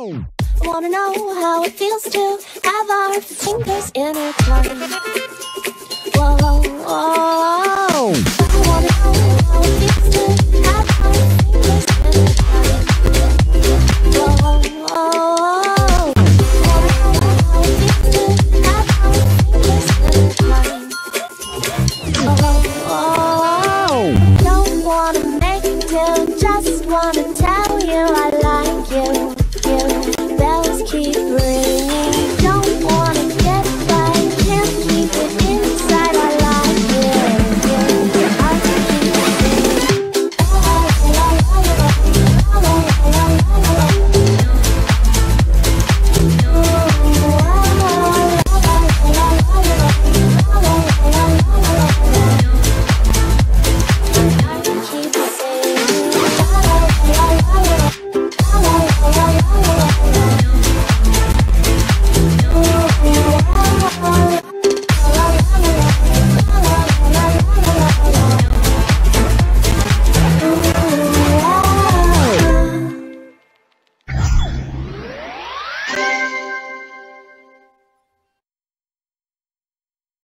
Wanna know how it feels to have our fingers intertwined. Whoa, whoa, whoa. I wanna know how it feels to have our fingers intertwined. Whoa, whoa, whoa. Wanna know how it feels to have our fingers intertwined. Whoa, whoa, whoa. Don't wanna make a deal, just wanna tell you I like you.